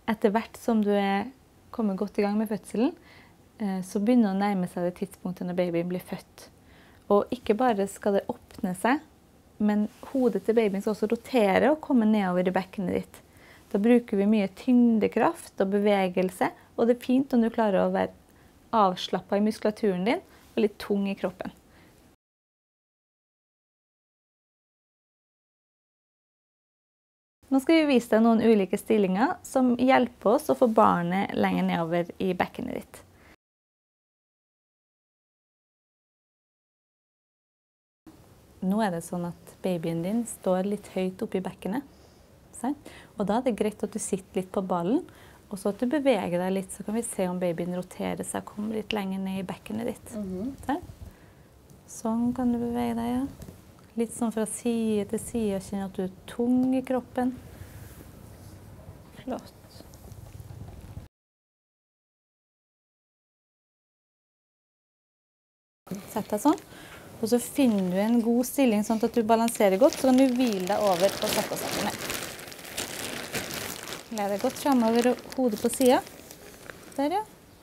Etter hvert som du kommer godt i gang med fødselen, så begynner det å nærme seg det tidspunktet når babyen blir født. Og ikke bare skal det åpne seg, men hodet til babyen skal også rotere og komme nedover i bekkenet ditt. Da bruker vi mye tyngdekraft og bevegelse, og det fint om du klarer å være avslappet i muskulaturen din og litt tung i kroppen. Nå skal vi vise deg noen ulike stillinger som hjelper oss å få barnet lenger nedover i bekkenet ditt. Nå det sånn at babyen din står litt høyt oppe i bekkenet. Og da det greit at du sitter litt på ballen, og så at du beveger deg litt, så kan vi se om babyen roterer seg og kommer litt lenger ned i bekkenet ditt. Sånn kan du bevege deg, ja. Litt sånn fra side til side, og kjenne at du tung i kroppen. Flott. Sett deg sånn. Og så finner du en god stilling sånn at du balanserer godt, så kan du hvile deg over og sette deg ned. Led deg godt fremover og hodet på siden. Der, ja.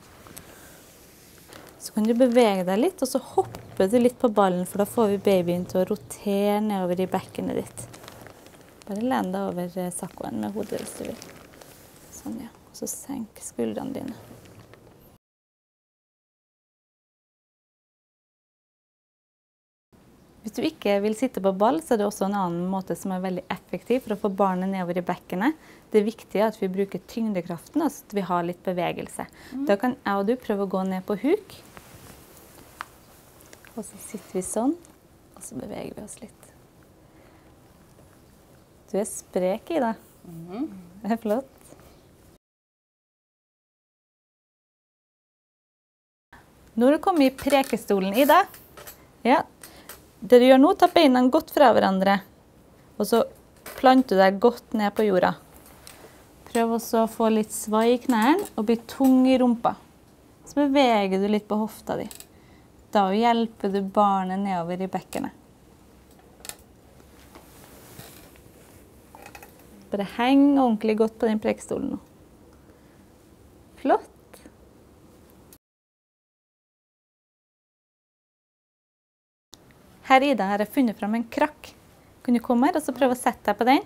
Så kan du bevege deg litt, og så hopper du litt på ballen, for da får vi babyen til å rotere nedover i bekkenet ditt. Bare len deg over sakkoen med hodet hvis du vil. Sånn, ja. Og så senk skuldrene dine. Hvis du ikke vil sitte på ball, så det også en annen måte som veldig effektiv for å få barnet nedover i bekkenet. Det viktige at vi bruker tyngdekraften, altså at vi har litt bevegelse. Da kan jeg og du prøve å gå ned på huk. Og så sitter vi sånn, og så beveger vi oss litt. Du sprek i det. Det flott. Når du kommer i prekestolen i det, ja. Det du gjør nå, ta beina godt fra hverandre, og så planter du deg godt ned på jorda. Prøv også å få litt svai i knærne og bli tung i rumpa. Så beveger du litt på hofta di. Da hjelper du barnet nedover i bekkenet. Bare heng ordentlig godt på den prekestolen nå. Flott. Her i det har jeg funnet frem en krakk. Kan du komme her og så prøve å sette deg på den?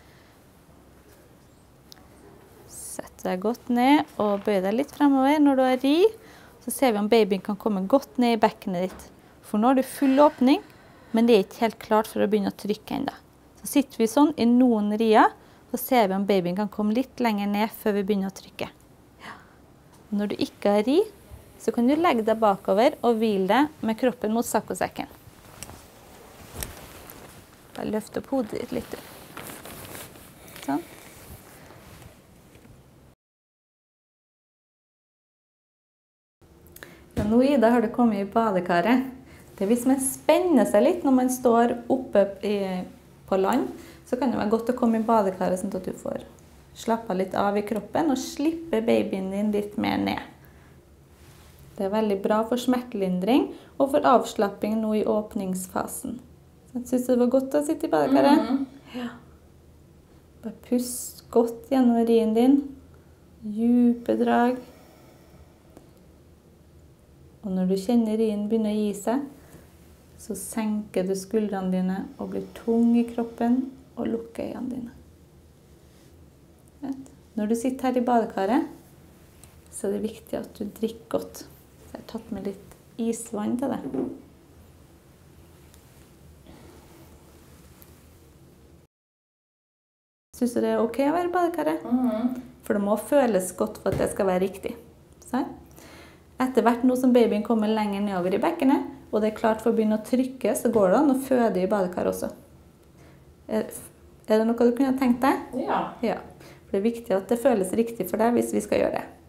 Sett deg godt ned og bøy deg litt fremover. Når du har ri, så ser vi om babyen kan komme godt ned i bekkenet ditt. For nå har du full åpning, men det ikke helt klart for å begynne å trykke enda. Så sitter vi sånn i noen rier, så ser vi om babyen kan komme litt lenger ned før vi begynner å trykke. Ja. Når du ikke har ri, så kan du legge deg bakover og hvile deg med kroppen mot sakkosekken. Bare løft opp hodet ditt litt. Sånn. Ja, nå Ida har du kommet i badekaret. Det hvis man spenner seg litt når man står oppe på land, så kan det være godt å komme i badekaret sånn at du får slappet litt av i kroppen og slippe babyen din litt mer ned. Det veldig bra for smertelindring og for avslapping nå i åpningsfasen. Synes du det var godt å sitte i badekaret? Ja. Bare pust godt gjennom rien din. Djupe drag. Og når du kjenner rien begynner å gi seg, så senker du skuldrene dine og blir tung i kroppen og lukker øynene dine. Når du sitter her i badekaret, så er det viktig at du drikker godt. Så jeg har tatt med litt isvann til deg. Synes du det er ok å være i badekaret? For det må føles godt for at det skal være riktig. Sånn. Etter hvert nå som babyen kommer lenger nedover i bekkenet, og det er klart for å begynne å trykke, så går det an å føde i badekar også. Er det noe du kunne tenkt deg? Ja. Ja. For det er viktig at det føles riktig for deg hvis vi skal gjøre det.